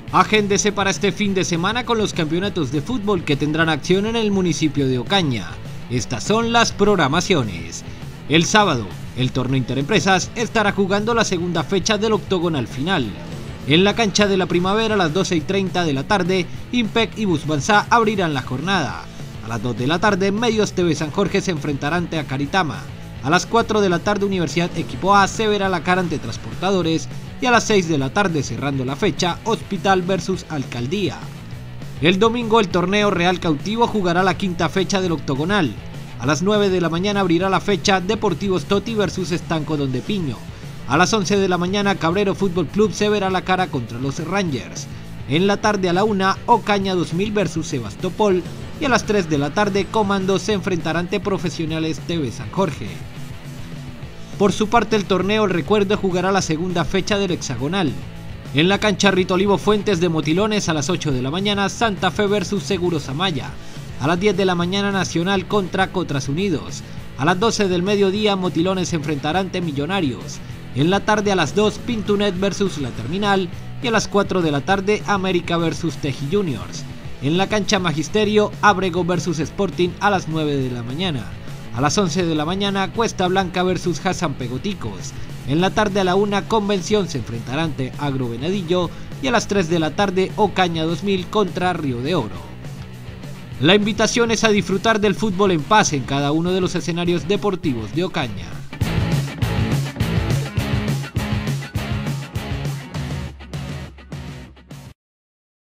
Agéndese para este fin de semana con los campeonatos de fútbol que tendrán acción en el municipio de Ocaña. Estas son las programaciones. El sábado, el torneo Interempresas estará jugando la segunda fecha del octogonal final. En la cancha de la Primavera a las 12:30 de la tarde, Impec y Busbanzá abrirán la jornada. A las 2 de la tarde, Medios TV San Jorge se enfrentará ante Acaritama. A las 4 de la tarde, Universidad Equipo A se verá la cara ante Transportadores. Y a las 6 de la tarde, cerrando la fecha, Hospital versus Alcaldía. El domingo, el torneo Real Cautivo jugará la quinta fecha del octogonal. A las 9 de la mañana abrirá la fecha Deportivos Toti versus Estanco Donde Piño. A las 11 de la mañana, Cabrero Fútbol Club se verá la cara contra los Rangers. En la tarde a la 1, Ocaña 2000 versus Sebastopol. Y a las 3 de la tarde, Comando se enfrentará ante Profesionales TV San Jorge. Por su parte, el torneo El Recuerdo jugará la segunda fecha del hexagonal. En la cancha Rito Olivo Fuentes de Motilones a las 8 de la mañana, Santa Fe versus Seguros Amaya. A las 10 de la mañana, Nacional contra Cotras Unidos. A las 12 del mediodía, Motilones se enfrentará ante Millonarios. En la tarde a las 2, Pintunet versus La Terminal. Y a las 4 de la tarde, América versus Teji Juniors. En la cancha Magisterio, Ábrego versus Sporting a las 9 de la mañana. A las 11 de la mañana, Cuesta Blanca versus Hassan Pegoticos. En la tarde a la 1, Convención se enfrentará ante Agro Venadillo. Y a las 3 de la tarde, Ocaña 2000 contra Río de Oro. La invitación es a disfrutar del fútbol en paz en cada uno de los escenarios deportivos de Ocaña.